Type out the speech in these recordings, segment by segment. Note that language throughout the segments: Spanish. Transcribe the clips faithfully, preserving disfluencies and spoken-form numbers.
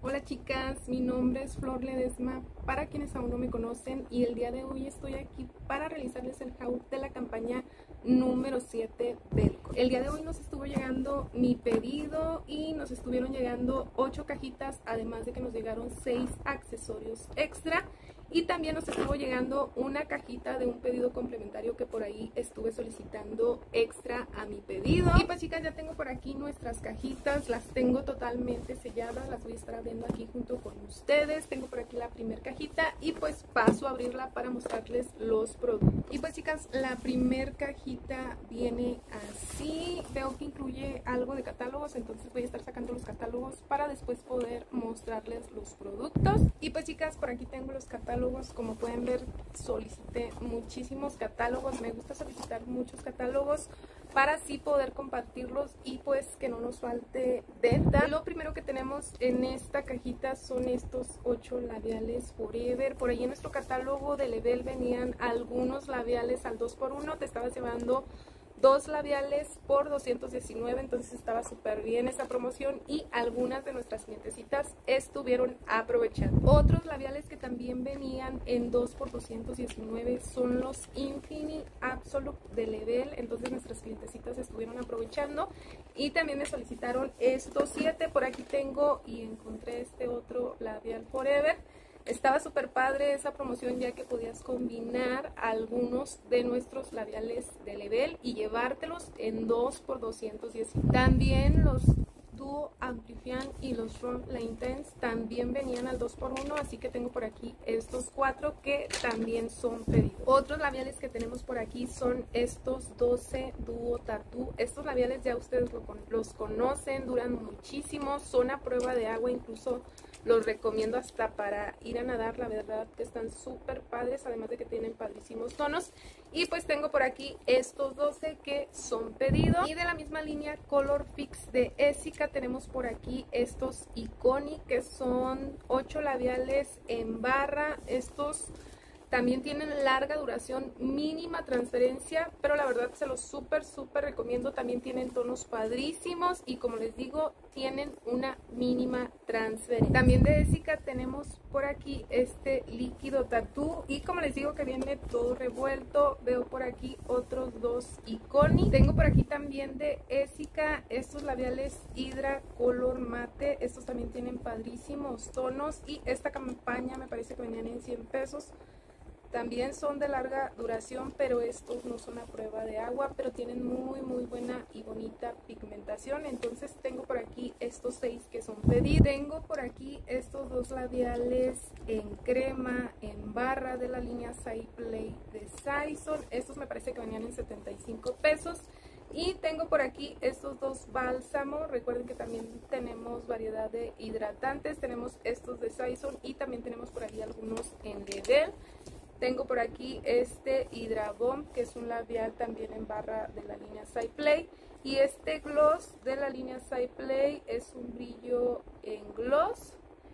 Hola chicas, mi nombre es Flor Ledesma, para quienes aún no me conocen, y el día de hoy estoy aquí para realizarles el haul de la campaña número siete Velcro. El día de hoy nos estuvo llegando mi pedido y nos estuvieron llegando ocho cajitas, además de que nos llegaron seis accesorios extra. Y también nos estuvo llegando una cajita de un pedido complementario que por ahí estuve solicitando extra a mi pedido. Y pues chicas, ya tengo por aquí nuestras cajitas, las tengo totalmente selladas, las voy a estar abriendo aquí junto con ustedes. Tengo por aquí la primera cajita y pues paso a abrirla para mostrarles los productos. Y pues chicas, la primera cajita viene así. Veo que incluye algo de catálogos, entonces voy a estar sacando los catálogos para después poder mostrarles los productos. Y pues chicas, por aquí tengo los catálogos. Como pueden ver, solicité muchísimos catálogos. Me gusta solicitar muchos catálogos para así poder compartirlos y pues que no nos falte venta. Lo primero que tenemos en esta cajita son estos ocho labiales Forever. Por ahí en nuestro catálogo de Level venían algunos labiales al dos por uno. Te estabas llevando dos labiales por doscientos diecinueve, entonces estaba súper bien esa promoción y algunas de nuestras clientecitas estuvieron aprovechando. Otros labiales que también venían en dos por doscientos diecinueve son los Infinity Absolute de Level, entonces nuestras clientecitas estuvieron aprovechando y también me solicitaron estos siete. Por aquí tengo y encontré este otro labial Forever. Estaba súper padre esa promoción, ya que podías combinar algunos de nuestros labiales de Level y llevártelos en dos por doscientos diez. También los Duo Amplifiant y los Ron La Intense también venían al dos por uno, así que tengo por aquí estos cuatro que también son pedidos. Otros labiales que tenemos por aquí son estos doce Duo Tattoo. Estos labiales ya ustedes lo, los conocen, duran muchísimo, son a prueba de agua, incluso los recomiendo hasta para ir a nadar. La verdad que están súper padres, además de que tienen padrísimos tonos. Y pues tengo por aquí estos doce que son pedidos. Y de la misma línea Color Fix de Essica tenemos por aquí estos Iconic, que son ocho labiales en barra. Estos también tienen larga duración, mínima transferencia, pero la verdad se los súper, súper recomiendo. También tienen tonos padrísimos y como les digo, tienen una mínima transferencia. También de Essica tenemos por aquí este líquido Tattoo y como les digo que viene todo revuelto. Veo por aquí otros dos Iconic. Tengo por aquí también de Essica estos labiales Hydra Color Mate. Estos también tienen padrísimos tonos y esta campaña me parece que venían en cien pesos. También son de larga duración, pero estos no son a prueba de agua, pero tienen muy muy buena y bonita pigmentación. Entonces tengo por aquí estos seis que son pedidos. Tengo por aquí estos dos labiales en crema, en barra de la línea Cyplay de Saison. Estos me parece que venían en setenta y cinco pesos. Y tengo por aquí estos dos bálsamos. Recuerden que también tenemos variedad de hidratantes. Tenemos estos de Saison y también tenemos por ahí algunos en Level. Tengo por aquí este Hydra Bomb, que es un labial también en barra de la línea Cyplay. Y este gloss de la línea Cyplay es un brillo en gloss,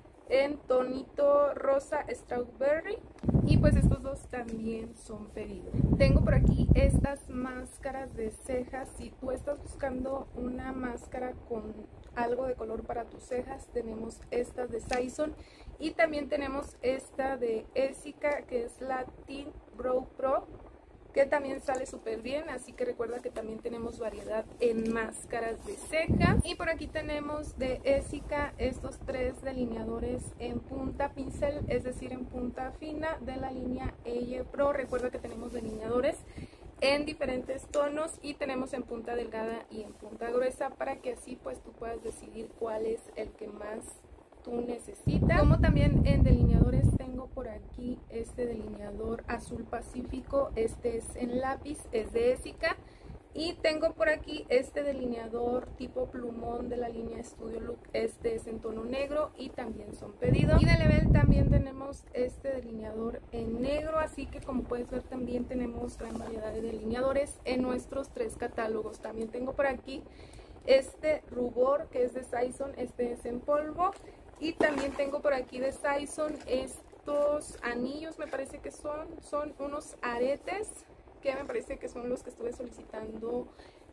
en tonito rosa strawberry. Y pues estos dos también son pedidos. Tengo por aquí estas máscaras de cejas. Si tú estás buscando una máscara con algo de color para tus cejas, tenemos estas de Saison. Y también tenemos esta de Essica, que es la Tint Brow Pro, que también sale súper bien. Así que recuerda que también tenemos variedad en máscaras de cejas. Y por aquí tenemos de Essica estos tres delineadores en punta pincel, es decir, en punta fina de la línea Elle Pro. Recuerda que tenemos delineadores en diferentes tonos y tenemos en punta delgada y en punta gruesa, para que así pues tú puedas decidir cuál es el que más tú necesitas. Como también en delineadores tengo por aquí este delineador azul pacífico. Este es en lápiz, es de Essica. Y tengo por aquí este delineador tipo plumón de la línea Studio Look. Este es en tono negro y también son pedidos. Y de Level también tenemos este delineador en negro, así que como puedes ver también tenemos gran variedad de delineadores en nuestros tres catálogos. También tengo por aquí este rubor que es de Saison, este es en polvo. Y también tengo por aquí de Saison estos anillos, me parece que son, son unos aretes, que me parece que son los que estuve solicitando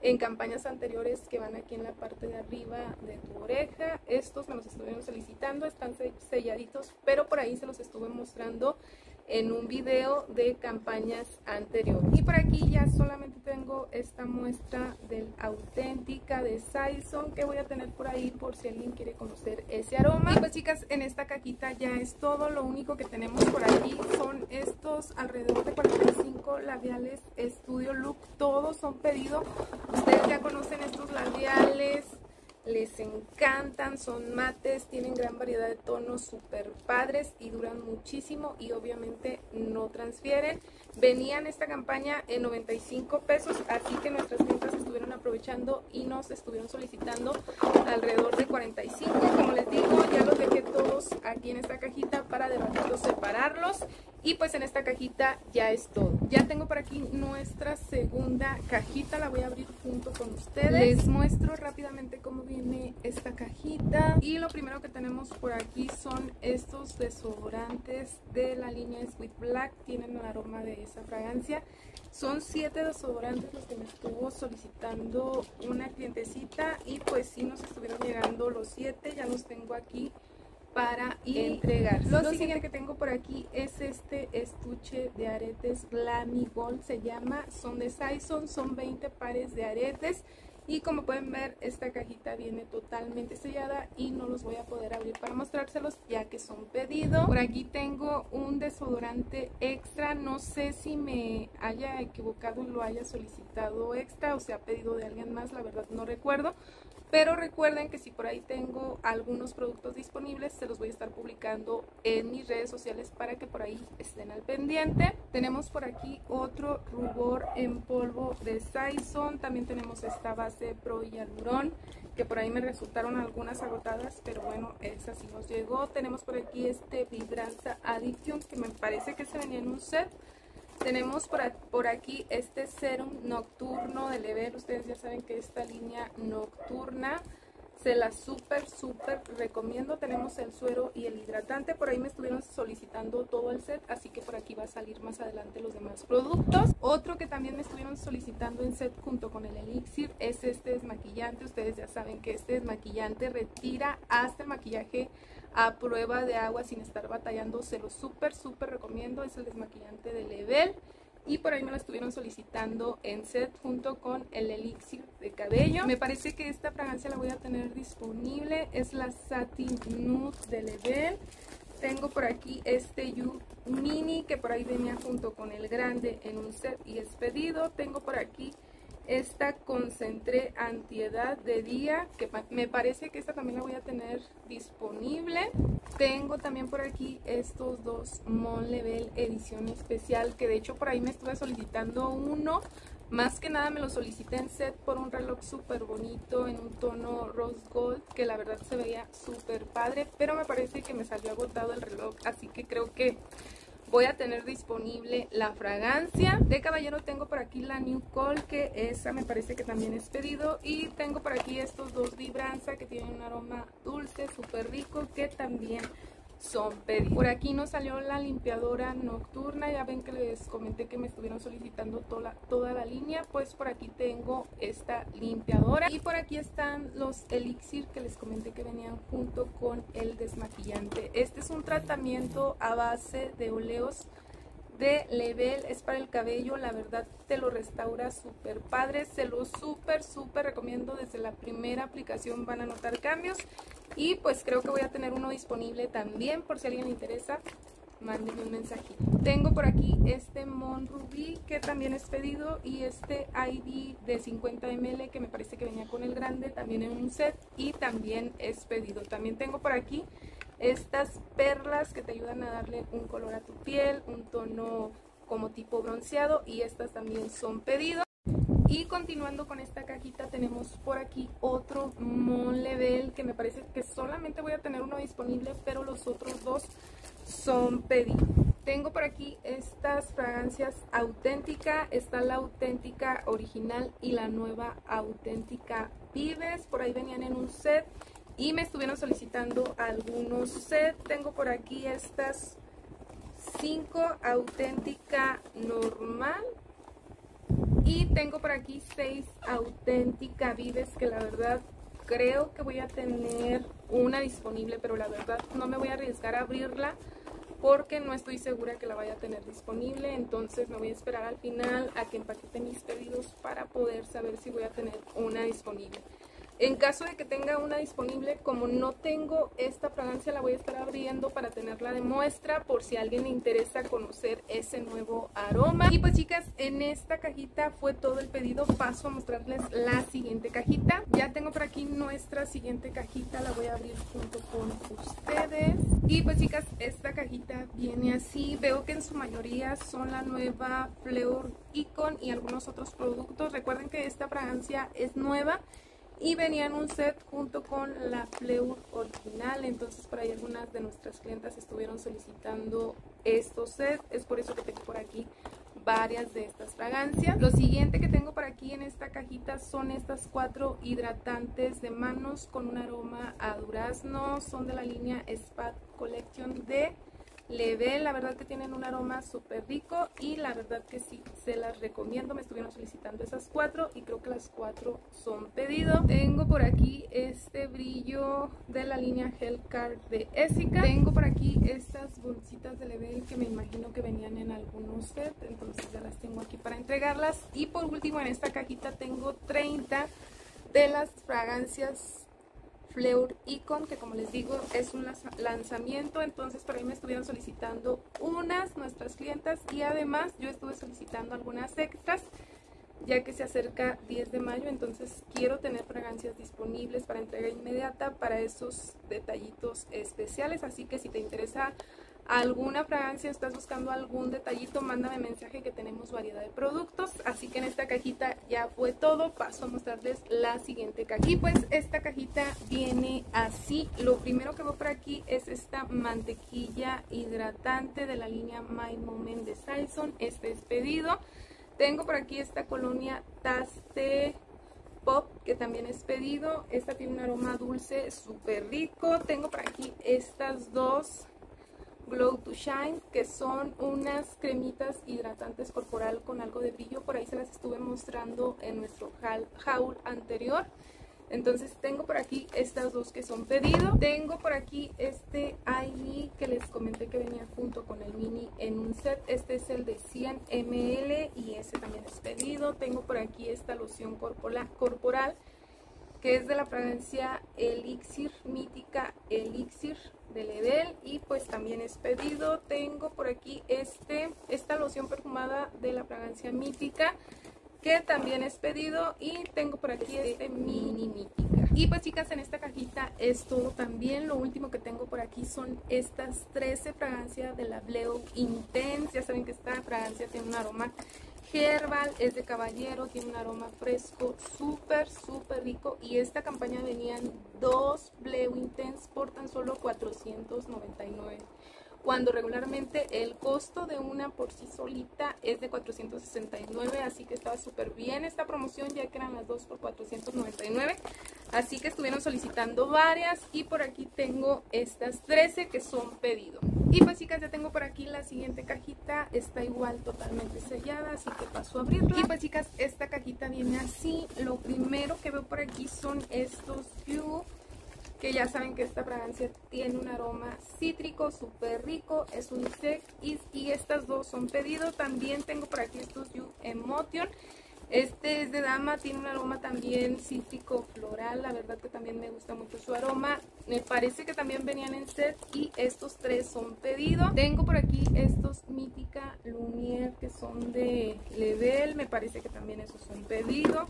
en campañas anteriores que van aquí en la parte de arriba de tu oreja. Estos me los estuvieron solicitando, están selladitos, pero por ahí se los estuve mostrando en un video de campañas anteriores. Y por aquí ya solamente tengo esta muestra del Auténtica de Saison que voy a tener por ahí por si alguien quiere conocer ese aroma. Y pues chicas, en esta cajita ya es todo. Lo único que tenemos por aquí son estos alrededor de cuarenta y cinco labiales Studio Look. Todos son pedidos. Ustedes ya conocen estos labiales, les encantan, son mates, tienen gran variedad de tonos súper padres y duran muchísimo y obviamente no transfieren. Venían esta campaña en noventa y cinco pesos, así que nuestras clientas estuvieron aprovechando y nos estuvieron solicitando alrededor de cuarenta y cinco. Como les digo, ya los dejé todos aquí en esta cajita para de ratito separarlos. Y pues en esta cajita ya es todo. Ya tengo por aquí nuestra segunda cajita, la voy a abrir junto con ustedes. Les muestro rápidamente cómo viene esta cajita. Y lo primero que tenemos por aquí son estos desodorantes de la línea Sweet Black. Tienen el aroma de esa fragancia. Son siete desodorantes los que me estuvo solicitando una clientecita. Y pues sí nos estuvieron llegando los siete, ya los tengo aquí para entregar. Lo, Lo siguiente que tengo por aquí es este estuche de aretes Glammy Gold, se llama, son de Saison, son veinte pares de aretes y como pueden ver esta cajita viene totalmente sellada y no los voy a poder abrir para mostrárselos ya que son pedido. Por aquí tengo un desodorante extra, no sé si me haya equivocado y lo haya solicitado extra o se ha pedido de alguien más, la verdad no recuerdo. Pero recuerden que si por ahí tengo algunos productos disponibles, se los voy a estar publicando en mis redes sociales para que por ahí estén al pendiente. Tenemos por aquí otro rubor en polvo de Saison. También tenemos esta base Pro Hialurón, que por ahí me resultaron algunas agotadas, pero bueno, esa sí nos llegó. Tenemos por aquí este Vibranza Addiction, que me parece que se venía en un set. Tenemos por, por aquí este serum nocturno de Level. Ustedes ya saben que esta línea nocturna se la súper súper recomiendo. Tenemos el suero y el hidratante. Por ahí me estuvieron solicitando todo el set, así que por aquí va a salir más adelante los demás productos. Otro que también me estuvieron solicitando en set junto con el elixir es este desmaquillante. Ustedes ya saben que este desmaquillante retira hasta el maquillaje a prueba de agua sin estar batallando. Se lo súper súper recomiendo. Es el desmaquillante de Level y por ahí me lo estuvieron solicitando en set junto con el elixir de cabello. Me parece que esta fragancia la voy a tener disponible, es la Satin Nude de Level. Tengo por aquí este You Mini que por ahí venía junto con el grande en un set y es pedido. Tengo por aquí esta Concentré Antiedad de día, que me parece que esta también la voy a tener disponible. Tengo también por aquí estos dos Mon Level edición especial, que de hecho por ahí me estuve solicitando uno. Más que nada me lo solicité en set por un reloj súper bonito en un tono rose gold, que la verdad se veía súper padre, pero me parece que me salió agotado el reloj, así que creo que voy a tener disponible la fragancia. De caballero tengo por aquí la New Call, que esa me parece que también es pedido. Y tengo por aquí estos dos Vibranza que tienen un aroma dulce, súper rico, que también son pedidos. Por aquí nos salió la limpiadora nocturna. Ya ven que les comenté que me estuvieron solicitando toda, toda la línea. Pues por aquí tengo esta limpiadora. Y por aquí están los elixir que les comenté que venían junto con el desmaquillante. Este es un tratamiento a base de óleos de Level, es para el cabello, la verdad te lo restaura súper padre, se lo súper súper recomiendo. Desde la primera aplicación van a notar cambios y pues creo que voy a tener uno disponible también por si a alguien le interesa, mándenme un mensajito. Tengo por aquí este Mon Rubí que también es pedido y este I V de cincuenta mililitros que me parece que venía con el grande también en un set y también es pedido. También tengo por aquí estas perlas que te ayudan a darle un color a tu piel, un tono como tipo bronceado y estas también son pedidos. Y continuando con esta cajita tenemos por aquí otro Mon Level que me parece que solamente voy a tener uno disponible, pero los otros dos son pedidos. Tengo por aquí estas fragancias Auténtica, está la Auténtica original y la nueva Auténtica Vives, por ahí venían en un set y me estuvieron solicitando algunos sets. Tengo por aquí estas cinco Auténtica normal y tengo por aquí seis Auténtica Vives, que la verdad creo que voy a tener una disponible, pero la verdad no me voy a arriesgar a abrirla porque no estoy segura que la vaya a tener disponible. Entonces me voy a esperar al final a que empaquete mis pedidos para poder saber si voy a tener una disponible. En caso de que tenga una disponible, como no tengo esta fragancia, la voy a estar abriendo para tenerla de muestra por si a alguien le interesa conocer ese nuevo aroma. Y pues chicas, en esta cajita fue todo el pedido. Paso a mostrarles la siguiente cajita. Ya tengo por aquí nuestra siguiente cajita, la voy a abrir junto con ustedes. Y pues chicas, esta cajita viene así. Veo que en su mayoría son la nueva Fleur Icon y algunos otros productos. Recuerden que esta fragancia es nueva y venía en un set junto con la Fleur original. Entonces por ahí algunas de nuestras clientas estuvieron solicitando estos sets. Es por eso que tengo por aquí varias de estas fragancias. Lo siguiente que tengo por aquí en esta cajita son estas cuatro hidratantes de manos con un aroma a durazno. Son de la línea Spa Collection de Level. La verdad que tienen un aroma súper rico y la verdad que sí, se las recomiendo. Me estuvieron solicitando esas cuatro y creo que las cuatro son pedido. Tengo por aquí este brillo de la línea Hellcar de Essica. Tengo por aquí estas bolsitas de Level que me imagino que venían en algunos sets, entonces ya las tengo aquí para entregarlas. Y por último en esta cajita tengo treinta de las fragancias Fleur Icon, que como les digo es un lanzamiento. Entonces por ahí me estuvieron solicitando unas nuestras clientas y además yo estuve solicitando algunas extras ya que se acerca diez de mayo, entonces quiero tener fragancias disponibles para entrega inmediata para esos detallitos especiales. Así que si te interesa alguna fragancia, estás buscando algún detallito, mándame mensaje que tenemos variedad de productos. Así que en esta cajita ya fue todo. Paso a mostrarles la siguiente cajita. Y pues esta cajita viene así. Lo primero que veo por aquí es esta mantequilla hidratante de la línea My Moment de Saison. Este es pedido. Tengo por aquí esta colonia Taste Pop, que también es pedido. Esta tiene un aroma dulce súper rico. Tengo por aquí estas dos Glow to Shine, que son unas cremitas hidratantes corporal con algo de brillo. Por ahí se las estuve mostrando en nuestro haul anterior. Entonces tengo por aquí estas dos que son pedido. Tengo por aquí este I V que les comenté que venía junto con el mini en un set. Este es el de cien mililitros y ese también es pedido. Tengo por aquí esta loción corporal, corporal que es de la fragancia Elixir, Mítica Elixir de Level y pues también es pedido. Tengo por aquí este esta loción perfumada de la fragancia Mítica, que también es pedido, y tengo por aquí este mini Mítica. Y pues chicas, en esta cajita es todo también. Lo último que tengo por aquí son estas trece fragancias de la Bleu Intense. Ya saben que esta fragancia tiene un aroma herbal, es de caballero, tiene un aroma fresco, súper, súper rico. Y esta campaña venían dos Bleu Intense por tan solo cuatrocientos noventa y nueve. Cuando regularmente el costo de una por sí solita es de cuatrocientos sesenta y nueve, así que estaba súper bien esta promoción, ya que eran las dos por cuatrocientos noventa y nueve, así que estuvieron solicitando varias y por aquí tengo estas trece que son pedido. Y pues chicas, ya tengo por aquí la siguiente cajita, está igual totalmente sellada, así que paso a abrirla. Y pues chicas, esta cajita viene así. Lo primero que veo por aquí son estos You, que ya saben que esta fragancia tiene un aroma cítrico súper rico, es unisex y, y estas dos son pedido. También tengo por aquí estos You Emotion. Este es de dama, tiene un aroma también cítrico floral, la verdad que también me gusta mucho su aroma. Me parece que también venían en set y estos tres son pedido. Tengo por aquí estos Mítica Lumière que son de Level, me parece que también esos son pedido.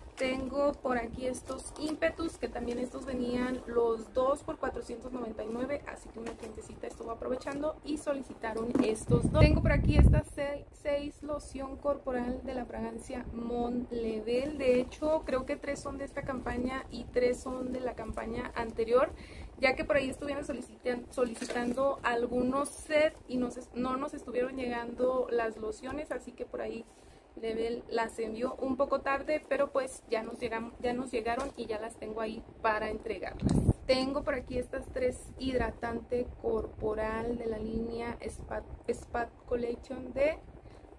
Tengo por aquí estos Impetus, que también estos venían los dos por cuatrocientos noventa y nueve, así que una clientecita estuvo aprovechando y solicitaron estos dos. Tengo por aquí esta seis loción corporal de la fragancia Mon Level. De hecho, creo que tres son de esta campaña y tres son de la campaña anterior, ya que por ahí estuvieron solicitan, solicitando algunos sets y nos, no nos estuvieron llegando las lociones, así que por ahí Level las envió un poco tarde, pero pues ya nos, llegan, ya nos llegaron y ya las tengo ahí para entregarlas. Tengo por aquí estas tres hidratante corporal de la línea Spa, Spa Collection de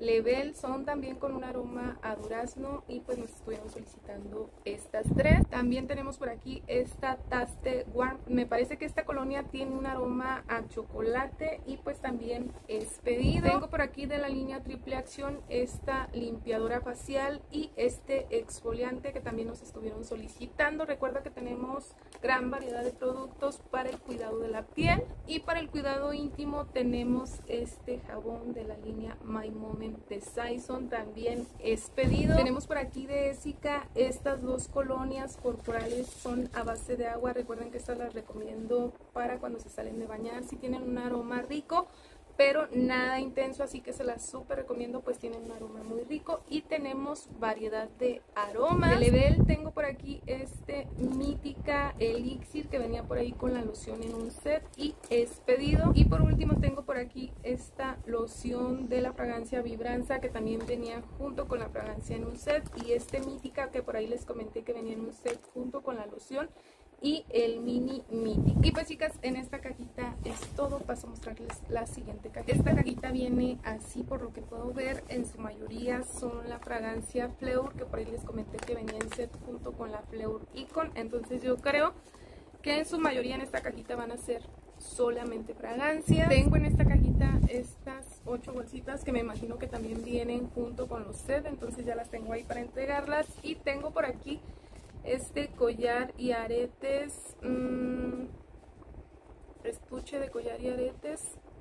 Level, son también con un aroma a durazno y pues nos estuvieron solicitando estas tres. También tenemos por aquí esta Taste Warm, me parece que esta colonia tiene un aroma a chocolate y pues también es pedido. Tengo por aquí de la línea Triple Acción esta limpiadora facial y este exfoliante que también nos estuvieron solicitando. Recuerda que tenemos gran variedad de productos para el cuidado de la piel y para el cuidado íntimo tenemos este jabón de la línea My Moment de Saison, también es pedido. Tenemos por aquí de Essica estas dos colonias corporales, son a base de agua. Recuerden que estas las recomiendo para cuando se salen de bañar, si tienen un aroma rico pero nada intenso, así que se las súper recomiendo, pues tienen un aroma muy rico y tenemos variedad de aromas. De Level tengo por aquí este Mítica Elixir que venía por ahí con la loción en un set y es pedido. Y por último tengo por aquí esta loción de la fragancia Vibranza que también venía junto con la fragancia en un set, y este Mítica que por ahí les comenté que venía en un set junto con la loción y el mini midi. Y pues chicas, en esta cajita es todo. Paso a mostrarles la siguiente cajita. Esta cajita viene así, por lo que puedo ver, en su mayoría son la fragancia Fleur, que por ahí les comenté que venía en set junto con la Fleur Icon. Entonces yo creo que en su mayoría en esta cajita van a ser solamente fragancias. Tengo en esta cajita estas ocho bolsitas que me imagino que también vienen junto con los sets, entonces ya las tengo ahí para entregarlas. Y tengo por aquí este collar y aretes, mmm, estuche de collar y aretes,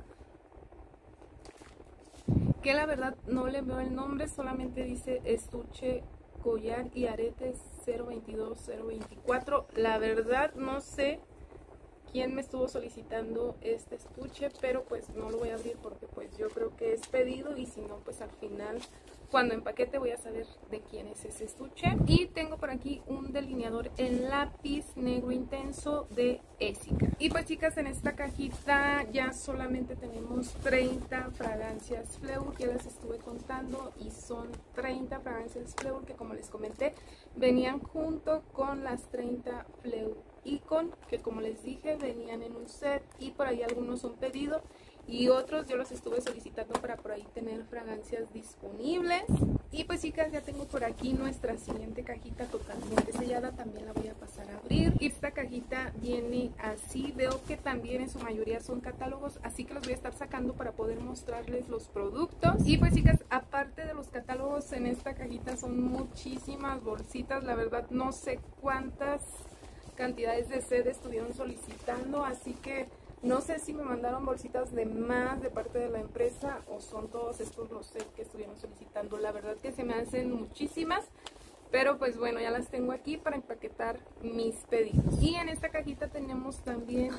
que la verdad no le veo el nombre, solamente dice estuche, collar y aretes cero veintidós cero veinticuatro. La verdad no sé quién me estuvo solicitando este estuche, pero pues no lo voy a abrir porque pues yo creo que es pedido, y si no pues al final cuando empaquete voy a saber de quién es ese estuche. Y tengo por aquí un delineador en lápiz negro intenso de Essica. Y pues chicas, en esta cajita ya solamente tenemos treinta fragancias Fleur, que las estuve contando, y son treinta fragancias Fleur que, como les comenté, venían junto con las treinta Fleur Icon, que como les dije venían en un set, y por ahí algunos son pedidos y otros yo los estuve solicitando para por ahí tener fragancias disponibles. Y pues chicas, ya tengo por aquí nuestra siguiente cajita totalmente sellada, también la voy a pasar a abrir. Y esta cajita viene así, veo que también en su mayoría son catálogos, así que los voy a estar sacando para poder mostrarles los productos. Y pues chicas, aparte de los catálogos, en esta cajita son muchísimas bolsitas, la verdad no sé cuántas cantidades de sed estuvieron solicitando, así que no sé si me mandaron bolsitas de más de parte de la empresa o son todos estos los sets que estuvieron solicitando. La verdad que se me hacen muchísimas, pero pues bueno, ya las tengo aquí para empaquetar mis pedidos. Y en esta cajita tenemos también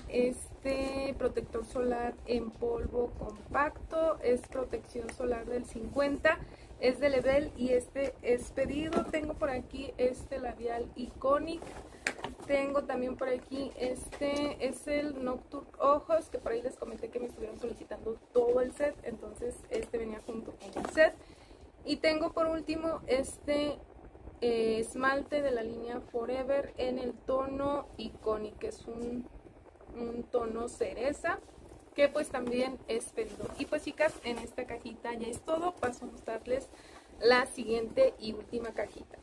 este protector solar en polvo compacto, es protección solar del cincuenta, es de Level y este es pedido. Tengo por aquí este labial Iconic. Tengo también por aquí este, es el Nocturne Ojos, que por ahí les comenté que me estuvieron solicitando todo el set, entonces este venía junto con el set. Y tengo por último este eh, esmalte de la línea Forever en el tono Iconic, que es un, un tono cereza, que pues también es pedido. Y pues chicas, en esta cajita ya es todo. Paso a mostrarles la siguiente y última cajita.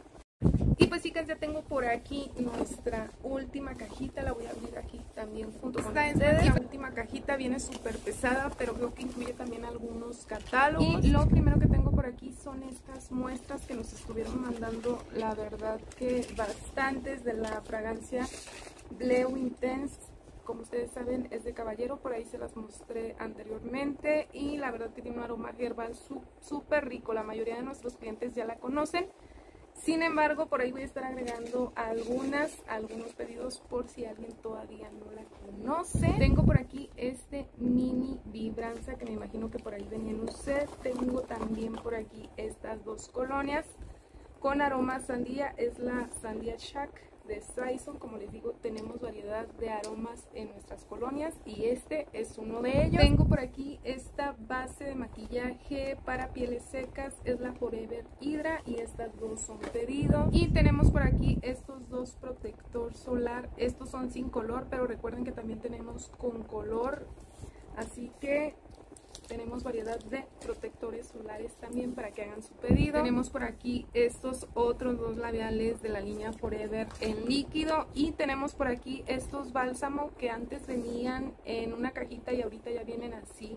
Y pues chicas, ya tengo por aquí nuestra última cajita, la voy a abrir aquí también junto con ustedes. La última cajita viene súper pesada, pero creo que incluye también algunos catálogos. Y lo primero que tengo por aquí son estas muestras que nos estuvieron mandando, la verdad que bastantes, de la fragancia Bleu Intense. Como ustedes saben, es de caballero, por ahí se las mostré anteriormente, y la verdad que tiene un aroma herbal súper rico. La mayoría de nuestros clientes ya la conocen. Sin embargo, por ahí voy a estar agregando algunas, algunos pedidos por si alguien todavía no la conoce. Tengo por aquí este mini Vibranza, que me imagino que por ahí venía en un set. Tengo también por aquí estas dos colonias con aroma sandía, es la Sandía Shack de Saison. Como les digo, tenemos variedad de aromas en nuestras colonias y este es uno de ellos. Tengo por aquí esta base de maquillaje para pieles secas, es la Forever Hydra, y estas dos son pedido. Y tenemos por aquí estos dos protector solar, estos son sin color, pero recuerden que también tenemos con color, así que tenemos variedad de protectores solares también para que hagan su pedido. Tenemos por aquí estos otros dos labiales de la línea Forever en líquido, y tenemos por aquí estos bálsamo que antes venían en una cajita y ahorita ya vienen así,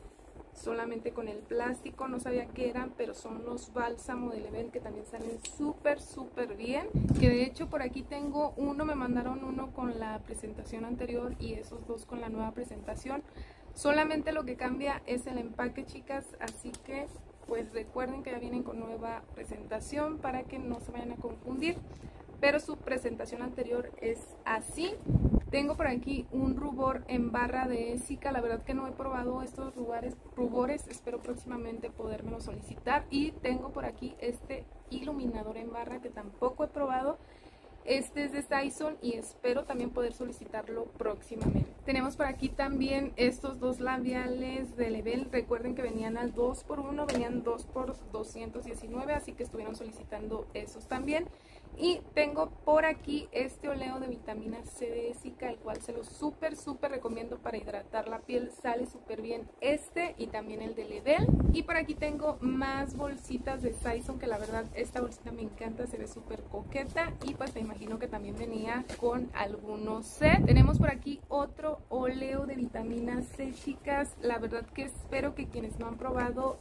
solamente con el plástico. No sabía qué eran, pero son los bálsamo de Lebel, que también salen súper súper bien. Que de hecho por aquí tengo uno, me mandaron uno con la presentación anterior y esos dos con la nueva presentación. Solamente lo que cambia es el empaque, chicas, así que pues recuerden que ya vienen con nueva presentación para que no se vayan a confundir, pero su presentación anterior es así. Tengo por aquí un rubor en barra de Ésica. La verdad que no he probado estos rubores, rubores, espero próximamente podérmelo solicitar. Y tengo por aquí este iluminador en barra que tampoco he probado. Este es de Saison y espero también poder solicitarlo próximamente. Tenemos por aquí también estos dos labiales de Lebel. Recuerden que venían al dos por uno, venían dos por doscientos diecinueve, así que estuvieron solicitando esos también. Y tengo por aquí este oleo de vitamina C de Ésica, el cual se lo súper súper recomiendo para hidratar la piel. Sale súper bien este y también el de Lebel. Y por aquí tengo más bolsitas de Saison, que la verdad esta bolsita me encanta, se ve súper coqueta. Y pues me imagino que también venía con algunos set. Tenemos por aquí otro oleo de vitamina C, chicas. La verdad que espero que quienes no han probado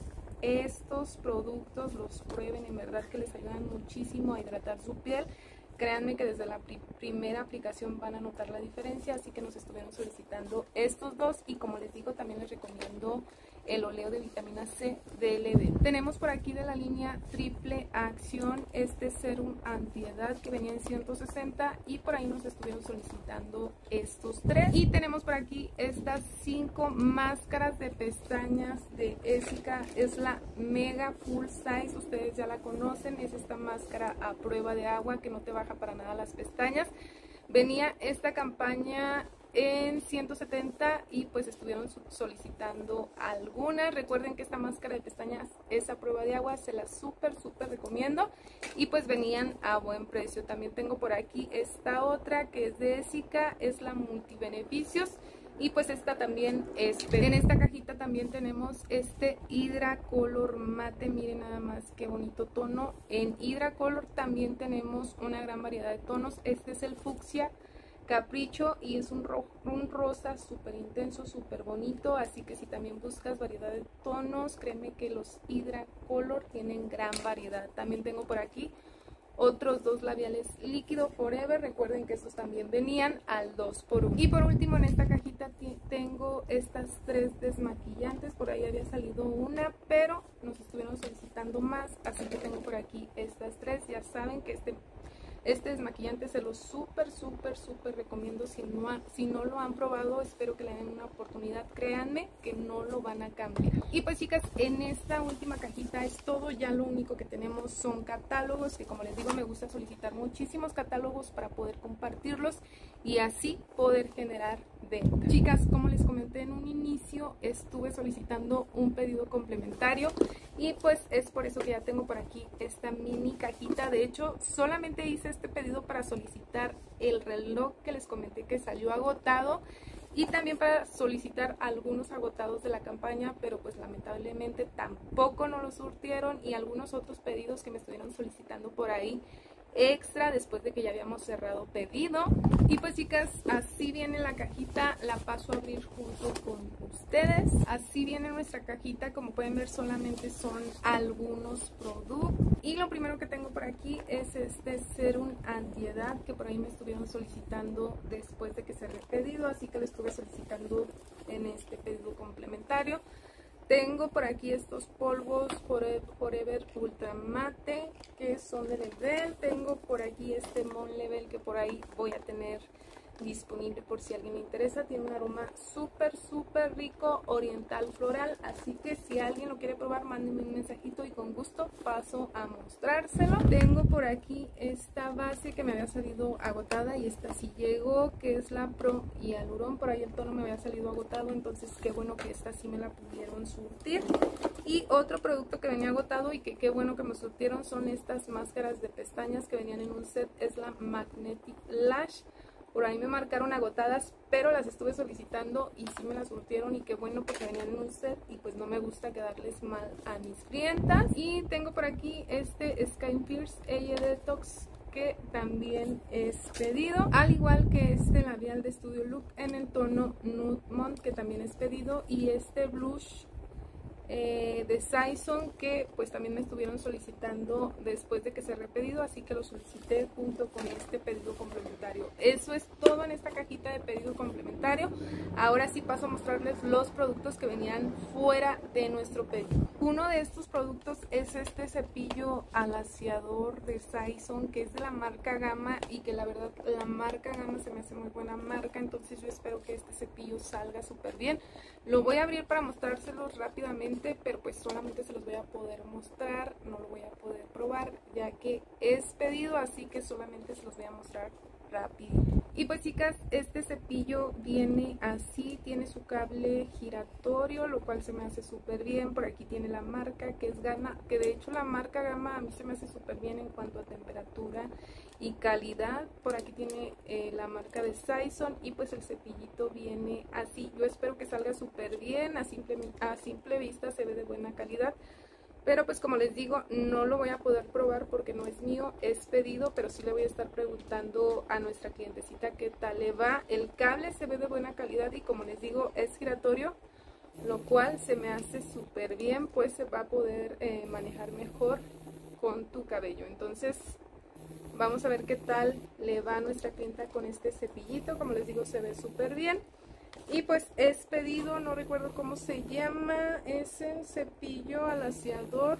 estos productos los prueben, en verdad que les ayudan muchísimo a hidratar su piel. Créanme que desde la pri primera aplicación van a notar la diferencia, así que nos estuvieron solicitando estos dos y como les digo también les recomiendo el oleo de vitamina C de Lebel. Tenemos por aquí de la línea Triple Acción este serum antiedad que venía en ciento sesenta y por ahí nos estuvieron solicitando estos tres. Y tenemos por aquí estas cinco máscaras de pestañas de Ésica. Es la Mega Full Size, ustedes ya la conocen, es esta máscara a prueba de agua que no te baja para nada las pestañas. Venía esta campaña en ciento setenta y pues estuvieron solicitando algunas. Recuerden que esta máscara de pestañas es a prueba de agua, se la súper súper recomiendo y pues venían a buen precio. También tengo por aquí esta otra que es de Ésica, es la Multibeneficios y pues esta también es. En esta cajita también tenemos este Hydra Color Mate, miren nada más qué bonito tono. En Hydra Color también tenemos una gran variedad de tonos. Este es el fucsia Capricho y es un, rojo, un rosa súper intenso, súper bonito, así que si también buscas variedad de tonos, créeme que los Hydra Color tienen gran variedad. También tengo por aquí otros dos labiales líquido Forever, recuerden que estos también venían al dos por uno. Y por último en esta cajita tengo estas tres desmaquillantes, por ahí había salido una, pero nos estuvieron solicitando más, así que tengo por aquí estas tres. Ya saben que este Este desmaquillante se lo súper, súper, súper recomiendo. Si no, ha, si no lo han probado, espero que le den una oportunidad. Créanme que no lo van a cambiar. Y pues chicas, en esta última cajita es todo. Ya lo único que tenemos son catálogos, que como les digo, me gusta solicitar muchísimos catálogos para poder compartirlos y así poder generar ventas. Chicas, como les comenté en un inicio, estuve solicitando un pedido complementario y pues es por eso que ya tengo por aquí esta mini cajita. De hecho, solamente hice este pedido para solicitar el reloj que les comenté que salió agotado y también para solicitar algunos agotados de la campaña, pero pues lamentablemente tampoco no lo surtieron, y algunos otros pedidos que me estuvieron solicitando por ahí extra después de que ya habíamos cerrado pedido. Y pues chicas, así viene la cajita, la paso a abrir junto con ustedes. Así viene nuestra cajita, como pueden ver solamente son algunos productos. Y lo primero que tengo por aquí es este serum antiedad que por ahí me estuvieron solicitando después de que cerré pedido, así que lo estuve solicitando en este pedido complementario. Tengo por aquí estos polvos Forever Ultra Mate que son de Lebel. Tengo por aquí este Mon Level que por ahí voy a tener disponible por si a alguien le interesa. Tiene un aroma súper súper rico, oriental floral, así que si alguien lo quiere probar, mándenme un mensajito y con gusto paso a mostrárselo. Tengo por aquí esta base que me había salido agotada y esta sí llegó, que es la Pro Hialurón. Por ahí el tono me había salido agotado, entonces qué bueno que esta sí me la pudieron surtir. Y otro producto que venía agotado y que qué bueno que me surtieron son estas máscaras de pestañas que venían en un set, es la Magnetic Lash Por ahí me marcaron agotadas, pero las estuve solicitando y sí me las surtieron, y qué bueno porque venían en un set y pues no me gusta quedarles mal a mis clientas. Y tengo por aquí este Skin Fierce Age Detox, que también es pedido, al igual que este labial de Studio Look en el tono Nude Mont, que también es pedido, y este blush Eh, de Saison, que pues también me estuvieron solicitando después de que se repedido, así que lo solicité junto con este pedido complementario. Eso es todo en esta cajita de pedido complementario. Ahora sí paso a mostrarles los productos que venían fuera de nuestro pedido. Uno de estos productos es este cepillo alaciador de Saison, que es de la marca Gama, y que la verdad la marca Gama se me hace muy buena marca, entonces yo espero que este cepillo salga súper bien. Lo voy a abrir para mostrárselos rápidamente, pero pues solamente se los voy a poder mostrar, no lo voy a poder probar ya que es pedido, así que solamente se los voy a mostrar rápido. Y pues chicas, este cepillo viene así, tiene su cable giratorio, lo cual se me hace súper bien. Por aquí tiene la marca, que es Gama, que de hecho la marca Gama a mí se me hace súper bien en cuanto a temperatura y calidad. Por aquí tiene eh, la marca de Saison, y pues el cepillito viene así. Yo espero que salga súper bien, a simple, a simple vista se ve de buena calidad, pero pues como les digo, no lo voy a poder probar porque no es mío, es pedido, pero sí le voy a estar preguntando a nuestra clientecita qué tal le va. El cable se ve de buena calidad y como les digo es giratorio, lo cual se me hace súper bien, pues se va a poder eh, manejar mejor con tu cabello. Entonces vamos a ver qué tal le va a nuestra clienta con este cepillito. Como les digo, se ve súper bien. Y pues es pedido, no recuerdo cómo se llama, es el cepillo alaciador.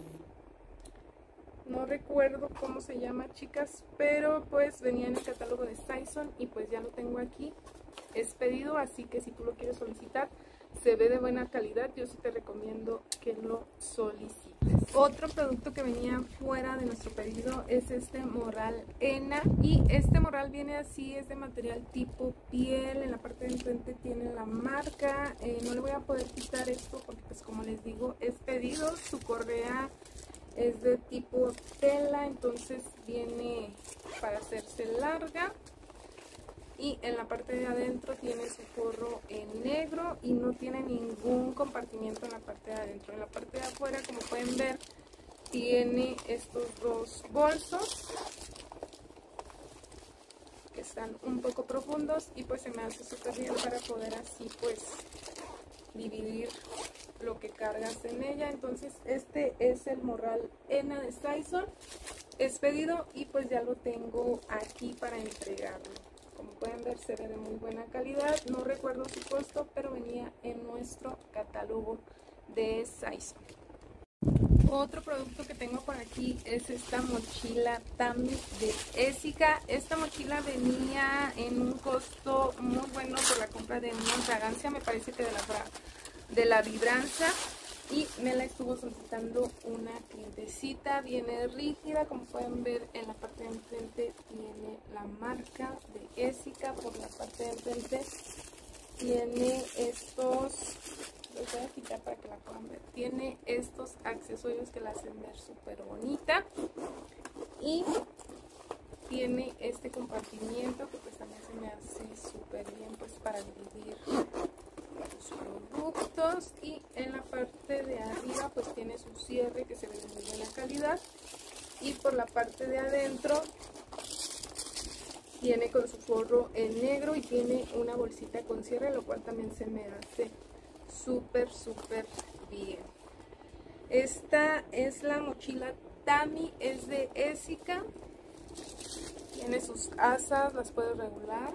No recuerdo cómo se llama, chicas, pero pues venía en el catálogo de Saison y pues ya lo tengo aquí. Es pedido, así que si tú lo quieres solicitar, se ve de buena calidad, yo sí te recomiendo que lo solicites. Otro producto que venía fuera de nuestro pedido es este morral henna, y este morral viene así, es de material tipo piel. En la parte de enfrente tiene la marca. Eh, no le voy a poder quitar esto porque pues como les digo es pedido. Su correa es de tipo tela, entonces viene para hacerse larga. Y en la parte de adentro tiene su forro en negro y no tiene ningún compartimiento en la parte de adentro. En la parte de afuera, como pueden ver, tiene estos dos bolsos que están un poco profundos, y pues se me hace súper bien para poder así pues dividir lo que cargas en ella. Entonces este es el morral henna de Saison, es pedido y pues ya lo tengo aquí para entregarlo. Como pueden ver, se ve de muy buena calidad. No recuerdo su costo, pero venía en nuestro catálogo de Saison. Otro producto que tengo por aquí es esta mochila Tami de Essica. Esta mochila venía en un costo muy bueno por la compra de una fragancia, me parece que de la, de la Vibranza, y me la estuvo solicitando una clientecita. Viene rígida, como pueden ver en la parte de enfrente tiene la marca de Essica. Por la parte de enfrente tiene estos, los voy a quitar para que la puedan ver, tiene estos accesorios que la hacen ver súper bonita, y tiene este compartimiento que pues también se me hace súper bien pues para dividir los productos. Y en la parte de arriba pues tiene su cierre que se ve de muy buena calidad, y por la parte de adentro viene con su forro en negro y tiene una bolsita con cierre, lo cual también se me hace súper súper bien. Esta es la mochila Tami, es de Essica, tiene sus asas, las puedo regular,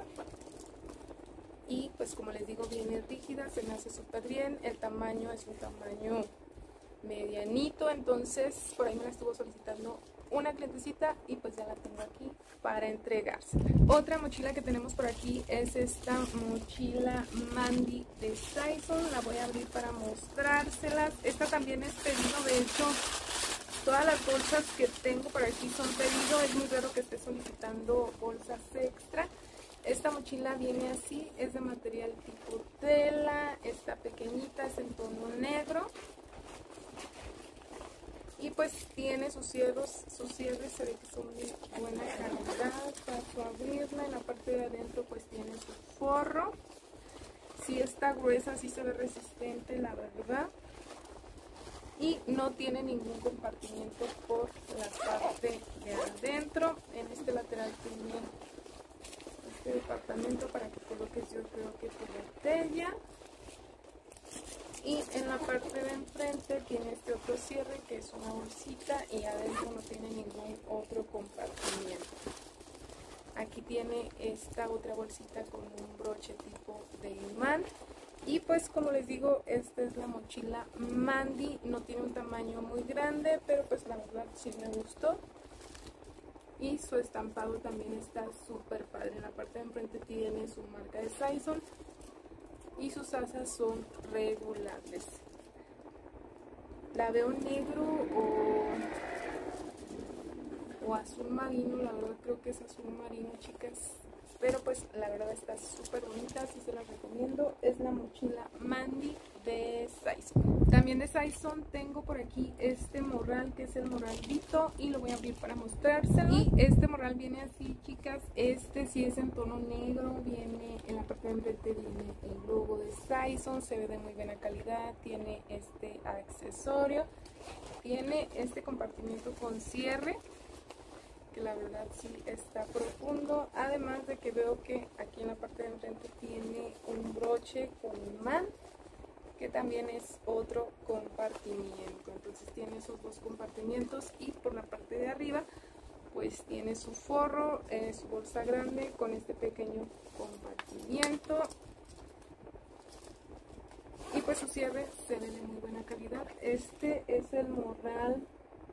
y pues como les digo viene rígida, se me hace súper bien. El tamaño es un tamaño medianito, entonces por ahí me la estuvo solicitando una clientecita y pues ya la tengo aquí para entregarse. Otra mochila que tenemos por aquí es esta mochila Mandy de Saison. La voy a abrir para mostrárselas. Esta también es pedido, de hecho todas las bolsas que tengo por aquí son pedido. Es muy raro que esté solicitando bolsas extra. Esta mochila viene así, es de material tipo tela, está pequeñita, es en tono negro. Y pues tiene sus cierres, sus cierres se ve que son de buena calidad. Paso a abrirla, en la parte de adentro pues tiene su forro. Sí está gruesa, sí se ve resistente, la verdad. Y no tiene ningún compartimiento por la parte de adentro. En este lateral tiene este departamento para que coloques, yo creo que tu botella. Y en la parte de enfrente tiene este otro cierre que es una bolsita y adentro no tiene ningún otro compartimiento. Aquí tiene esta otra bolsita con un broche tipo de imán. Y pues como les digo, esta es la mochila Mandy. No tiene un tamaño muy grande, pero pues la verdad sí me gustó. Y su estampado también está súper padre. En la parte de enfrente tiene su marca de Saison. Y sus asas son regulables. La veo negro o, o azul marino, la verdad creo que es azul marino, chicas. Pero pues la verdad está súper bonita, sí se las recomiendo. Es la mochila Mandy de Saison. También de Saison tengo por aquí este morral, que es el morral Vito, y lo voy a abrir para mostrárselo. Y este morral viene así, chicas. Este sí es en tono negro, viene en la parte de enfrente, viene el logo de Saison, se ve de muy buena calidad, tiene este accesorio, tiene este compartimiento con cierre, que la verdad sí está profundo, además de que veo que aquí en la parte de enfrente tiene un broche con imán, que también es otro compartimiento. Entonces tiene esos dos compartimientos, y por la parte de arriba pues tiene su forro, eh, su bolsa grande con este pequeño compartimiento, y pues su cierre se ve de muy buena calidad. Este es el morral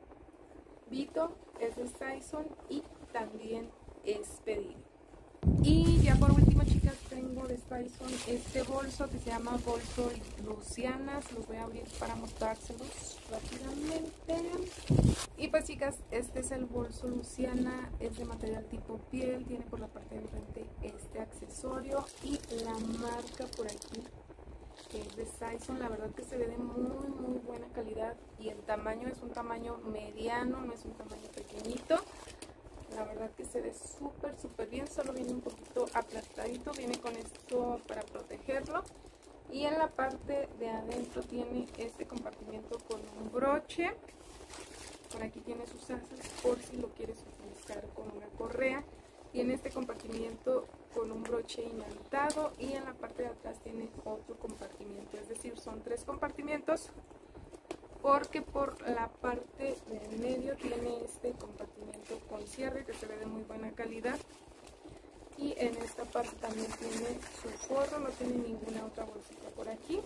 Vito, es de Saison y también es pedido. Y ya por último, chicas, tengo de Saison este bolso que se llama bolso Luciana. Se los voy a abrir para mostrárselos rápidamente. Y pues, chicas, este es el bolso Luciana, es de material tipo piel, tiene por la parte de enfrente este accesorio y la marca por aquí, que es de Saison. La verdad que se ve de muy muy buena calidad, y el tamaño es un tamaño mediano, no es un tamaño pequeñito. La verdad que se ve súper súper bien, solo viene un poquito aplastadito, viene con esto para protegerlo. Y en la parte de adentro tiene este compartimiento con un broche. Por aquí tiene sus asas por si lo quieres utilizar con una correa. Tiene este compartimiento con un broche imantado, y en la parte de atrás tiene otro compartimiento, es decir, son tres compartimientos, porque por la parte del medio tiene este compartimento con cierre que se ve de muy buena calidad, y en esta parte también tiene su forro, no tiene ninguna otra bolsita por aquí.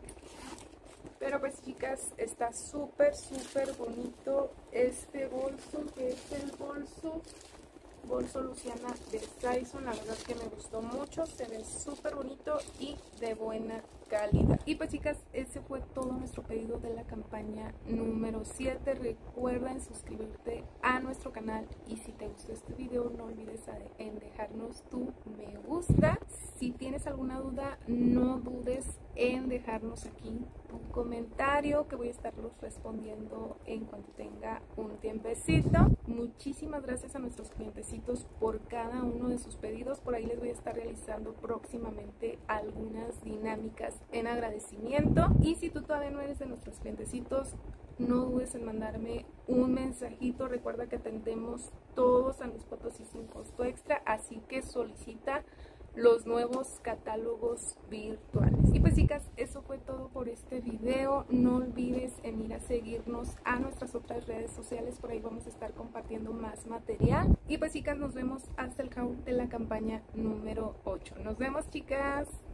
Pero pues, chicas, está súper súper bonito este bolso, que es el bolso bolso Luciana de Saison. La verdad que me gustó mucho, se ve súper bonito y de buena calidad. Y pues, chicas, ese fue todo nuestro pedido de la campaña número siete. Recuerden suscribirte a nuestro canal, y si te gustó este video no olvides en dejarnos tu me gusta. Si tienes alguna duda, no dudes en dejarnos aquí un comentario, que voy a estarlos respondiendo en cuanto tenga un tiempecito. Muchísimas gracias a nuestros clientecitos por cada uno de sus pedidos. Por ahí les voy a estar realizando próximamente algunas dinámicas en agradecimiento. Y si tú todavía no eres de nuestros clientecitos, no dudes en mandarme un mensajito. Recuerda que atendemos todos a San Luis Potosí sin costo extra, así que solicita los nuevos catálogos virtuales. Y pues, chicas, eso fue todo por este video. No olvides en ir a seguirnos a nuestras otras redes sociales, por ahí vamos a estar compartiendo más material. Y pues, chicas, nos vemos hasta el haul de la campaña número ocho. Nos vemos, chicas.